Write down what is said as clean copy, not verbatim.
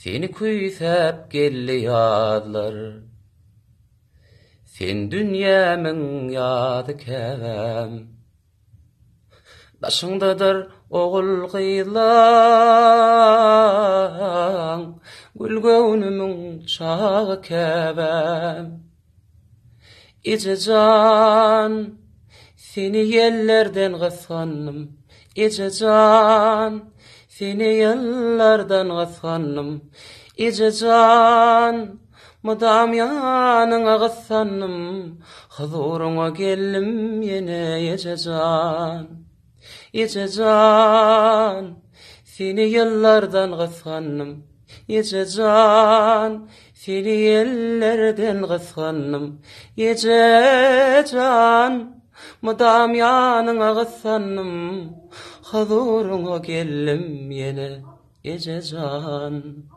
Seni küýsäp gelli ýadlar. Sen dünýämiň ýady käbäm. Başyňdadyr ogul gyýlan, gülgöwnümiň çagy käbäm. Ejecan, seni ýellerden gysgannym. Ejecan, seni ýyllardan gysgannym. Ejecan, mudam ýanyňa gysgannym. Huzuruňa geldim ýene ejecan. Ejecan, seni ýyllardan gysgannym. Ejecan, seni ýellerden gysgannym. Ejecan, mudam ýanyňa gysgannym. Huzuruňa geldim ýene ejecan.